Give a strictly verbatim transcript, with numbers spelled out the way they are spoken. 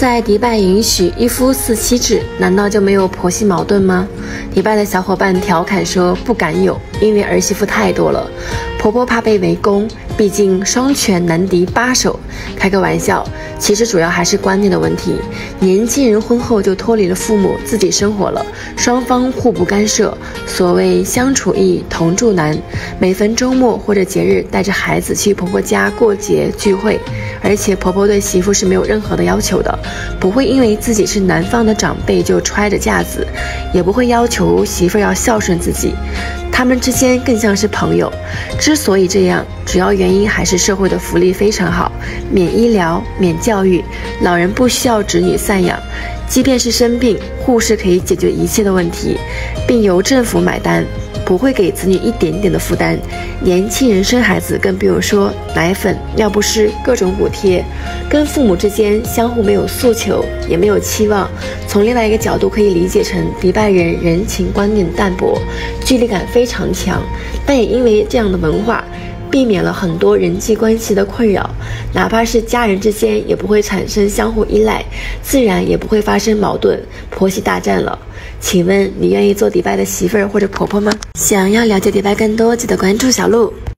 在迪拜允许一夫四妻制，难道就没有婆媳矛盾吗？迪拜的小伙伴调侃说不敢有，因为儿媳妇太多了，婆婆怕被围攻，毕竟双拳难敌八手。开个玩笑，其实主要还是观念的问题。年轻人婚后就脱离了父母，自己生活了，双方互不干涉。所谓相处易，同住难。每逢周末或者节日，带着孩子去婆婆家过节聚会，而且婆婆对媳妇是没有任何的要求的，不会因为自己是男方的长辈就揣着架子，也不会要求媳妇要孝顺自己。他们之间更像是朋友。之所以这样，主要原因还是社会的福利非常好，免医疗、免教育，老人不需要子女赡养，即便是生病，护士可以解决一切的问题，并由政府买单，不会给子女一点点的负担。年轻人生孩子更不用说，奶粉、尿不湿各种补贴，跟父母之间相互没有诉求，也没有期望。从另外一个角度可以理解成，迪拜人人情观念淡薄，距离感非常强，但也因为这样的文化，避免了很多人际关系的困扰，哪怕是家人之间也不会产生相互依赖，自然也不会发生矛盾、婆媳大战了。请问你愿意做迪拜的媳妇儿或者婆婆吗？想要了解迪拜更多，记得关注小鹿。